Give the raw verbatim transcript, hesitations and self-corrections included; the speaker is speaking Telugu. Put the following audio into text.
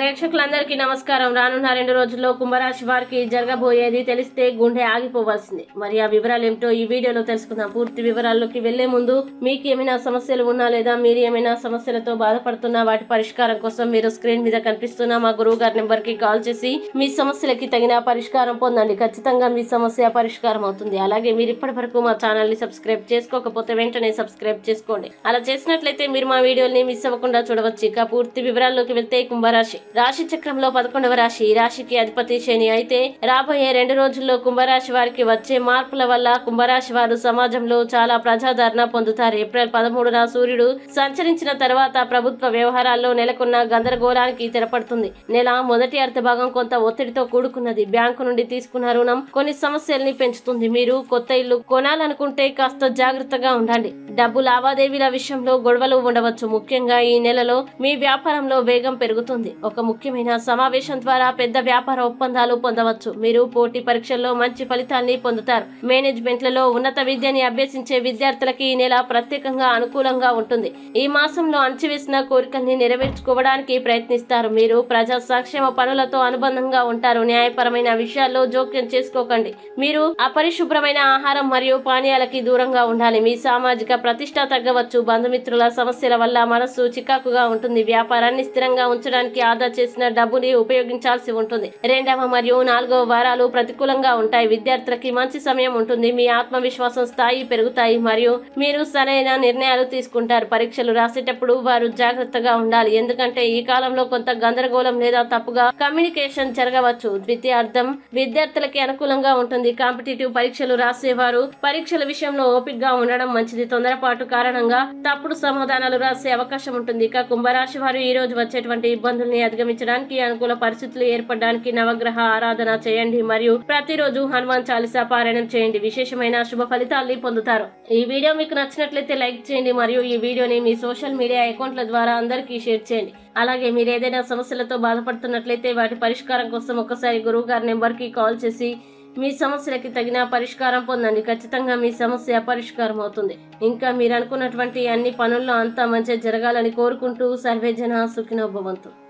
ప్రేక్షకులందరికీ నమస్కారం. రానున్న రెండు రోజుల్లో కుంభరాశి వారికి జరగబోయేది తెలిస్తే గుండె ఆగిపోవాల్సిందే. మరి ఆ వివరాలు ఏమిటో ఈ వీడియోలో తెలుసుకుందాం. పూర్తి వివరాల్లోకి వెళ్లే ముందు మీకు ఏమైనా సమస్యలు ఉన్నా లేదా మీరు ఏమైనా సమస్యలతో బాధపడుతున్నా వాటి పరిష్కారం కోసం మీరు స్క్రీన్ మీద కనిపిస్తున్న మా గురువు గారి నెంబర్ కి కాల్ చేసి మీ సమస్యలకి తగిన పరిష్కారం పొందండి. ఖచ్చితంగా మీ సమస్య పరిష్కారం అవుతుంది. అలాగే మీరు ఇప్పటి వరకు మా ఛానల్ ని సబ్స్క్రైబ్ చేసుకోకపోతే వెంటనే సబ్స్క్రైబ్ చేసుకోండి. అలా చేసినట్లయితే మీరు మా వీడియోని మిస్ అవ్వకుండా చూడవచ్చు. ఇక పూర్తి వివరాల్లోకి వెళ్తే కుంభరాశి రాశి చక్రంలో పదకొండవ రాశి. ఈ రాశికి అధిపతి శని. అయితే రాబోయే రెండు రోజుల్లో కుంభరాశి వారికి వచ్చే మార్పుల వల్ల కుంభరాశి వారు సమాజంలో చాలా ప్రజాదరణ పొందుతారు. ఏప్రిల్ పదమూడున సూర్యుడు సంచరించిన తర్వాత ప్రభుత్వ వ్యవహారాల్లో నెలకొన్న గందరగోళానికి తెరపడుతుంది. నెల మొదటి అర్ధభాగం కొంత ఒత్తిడితో కూడుకున్నది. బ్యాంకు నుండి తీసుకున్న రుణం కొన్ని సమస్యల్ని పెంచుతుంది. మీరు కొత్త ఇల్లు కొనాలనుకుంటే కాస్త జాగ్రత్తగా ఉండండి. డబ్బు లావాదేవీల విషయంలో గొడవలు ఉండవచ్చు. ముఖ్యంగా ఈ నెలలో మీ వ్యాపారంలో వేగం పెరుగుతుంది. ఒక ముఖ్యమైన సమావేశం ద్వారా పెద్ద వ్యాపార ఒప్పందాలు పొందవచ్చు. మీరు పోటీ పరీక్షల్లో మంచి ఫలితాన్ని పొందుతారు. మేనేజ్మెంట్లలో ఉన్నత విద్యని అభ్యసించే విద్యార్థులకి ఈ నెల ప్రత్యేకంగా అనుకూలంగా ఉంటుంది. ఈ మాసంలో అణచివేసిన కోరికల్ని నెరవేర్చుకోవడానికి ప్రయత్నిస్తారు. మీరు ప్రజా సంక్షేమ పనులతో అనుబంధంగా ఉంటారు. న్యాయపరమైన విషయాల్లో జోక్యం చేసుకోకండి. మీరు అపరిశుభ్రమైన ఆహారం మరియు పానీయాలకి దూరంగా ఉండాలి. మీ సామాజిక ప్రతిష్ట తగ్గవచ్చు. బంధుమిత్రుల సమస్యల వల్ల మనస్సు చికాకుగా ఉంటుంది. వ్యాపారాన్ని స్థిరంగా ఉంచడానికి ఆదా చేసిన డబ్బుని ఉపయోగించాల్సి ఉంటుంది. రెండవ మరియు నాలుగవ వారాలు ప్రతికూలంగా ఉంటాయి. విద్యార్థులకి మంచి సమయం ఉంటుంది. మీ ఆత్మవిశ్వాసం స్థాయి పెరుగుతాయి మరియు మీరు సరైన నిర్ణయాలు తీసుకుంటారు. పరీక్షలు రాసేటప్పుడు వారు జాగ్రత్తగా ఉండాలి. ఎందుకంటే ఈ కాలంలో కొంత గందరగోళం లేదా తప్పుగా కమ్యూనికేషన్ జరగవచ్చు. ద్వితీయార్థం విద్యార్థులకి అనుకూలంగా ఉంటుంది. కాంపిటేటివ్ పరీక్షలు రాసేవారు పరీక్షల విషయంలో ఓపికగా ఉండడం మంచిది. తొందరపాటు కారణంగా తప్పుడు సమాధానాలు రాసే అవకాశం ఉంటుంది. ఇక కుంభరాశి వారు ఈ రోజు వచ్చేటువంటి ఇబ్బందుల్ని అధిగమించడానికి అనుకూల పరిస్థితులు ఏర్పడడానికి నవగ్రహ ఆరాధన చేయండి మరియు ప్రతిరోజు హనుమాన్ చాలీసా పారాయణం చేయండి. విశేషమైన శుభ ఫలితాల్ని పొందుతారు. ఈ వీడియో మీకు నచ్చినట్లయితే లైక్ చేయండి మరియు ఈ వీడియోని మీ సోషల్ మీడియా అకౌంట్ల ద్వారా అందరికీ షేర్ చేయండి. అలాగే మీరు ఏదైనా సమస్యలతో బాధపడుతున్నట్లయితే వాటి పరిష్కారం కోసం ఒకసారి గురువు గారి నెంబర్ కి కాల్ చేసి మీ సమస్యలకి తగిన పరిష్కారం పొందండి. ఖచ్చితంగా మీ సమస్య పరిష్కారం అవుతుంది. ఇంకా మీరు అనుకున్నటువంటి అన్ని పనుల్లో అంతా మంచిగా జరగాలని కోరుకుంటూ సర్వేజన సుఖినో భవంతు.